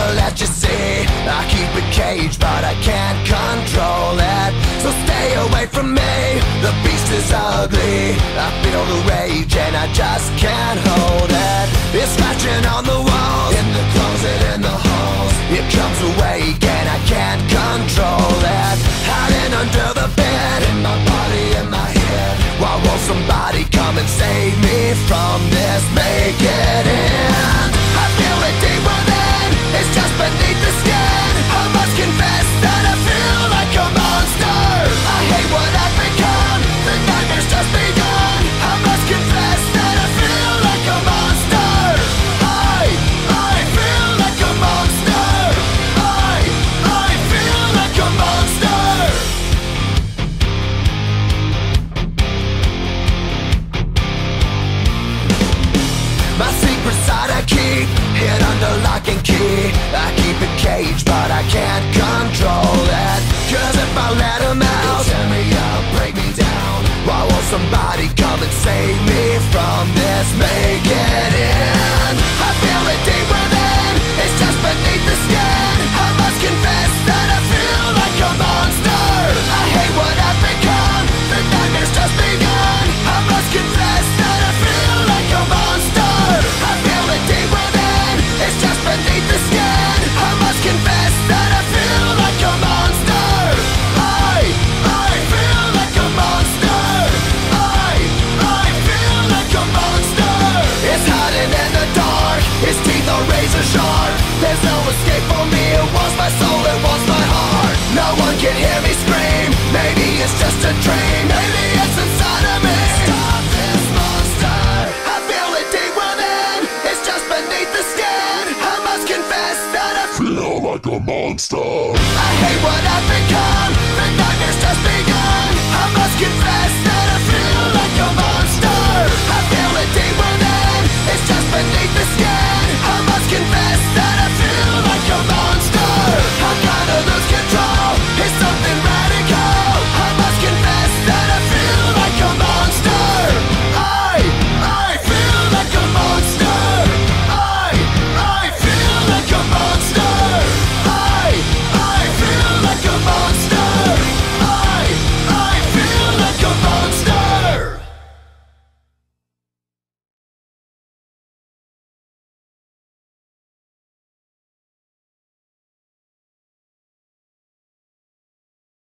let you see. I keep it caged, but I can't control it. So stay away from me, the beast is ugly. I feel the rage and I just can't hold it. It's scratching on the walls, in the closet, in the halls. It comes awake and I can't control it. Hiding under the bed, in my body, in my head. Why won't somebody come and save me from this? Make it end. I feel it deep within, it's just beneath the skin. I must confess that I feel like a monster. I hate what I've become, the nightmare's just begun. I must confess that I feel like a monster. I feel like a monster. I feel like a monster. My secret side I keep hid under lock and key. I keep it caged, but I can't control it. Cause if I let him out, he'll tear me up, break me down. Why won't somebody come and save me from this? Make it end. I feel it deep within, it's just beneath the skin. I must confess that I feel like a monster. I hate what I've become, the nightmare's just begun. I must confess that I feel like a monster. I feel it deep within, it's just beneath the skin. I must confess that I feel like a monster. I feel like a monster. I feel like a monster. It's hiding in the dark, its teeth are razor sharp. There's no escape for me, it wants my soul, it wants my heart. No one can hear me scream, maybe it's just a dream. Maybe it's inside of me. Stop this monster. I feel it deep within, it's just beneath the skin. I must confess that I feel like a monster. I hate what I've become, the nightmare's just begun. I must confess that I feel like a monster. I feel it deep within, it's just beneath the skin.